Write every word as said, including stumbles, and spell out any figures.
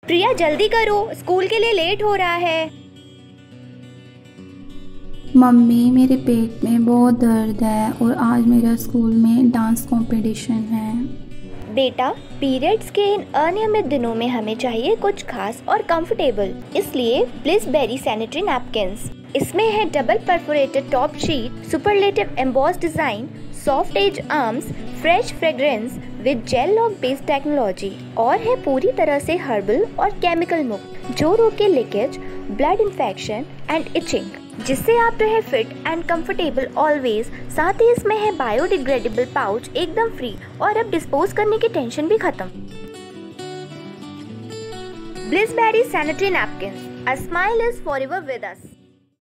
प्रिया जल्दी करो, स्कूल के लिए लेट हो रहा है। मम्मी मेरे पेट में बहुत दर्द है और आज मेरा स्कूल में डांस कंपटीशन है। बेटा, पीरियड्स के इन अनियमित दिनों में हमें चाहिए कुछ खास और कंफर्टेबल, इसलिए ब्लिसबेरी सैनिटरी नैपकिन्स। इसमें है double perforated top sheet, superlative emboss design, soft edge arms, fresh fragrance with gel lock based technology और है पूरी तरह से हर्बल और केमिकल मुक्त, जो रोके leakage, blood infection and itching, जिससे आप रहे फिट एंड कंफर्टेबल ऑलवेज। साथ ही इसमें है बायोडिग्रेडेबल पाउच, एकदम फ्री, और अब डिस्पोज करने की टेंशन भी खत्म। Blissberry sanitary napkins, a smile is forever with us.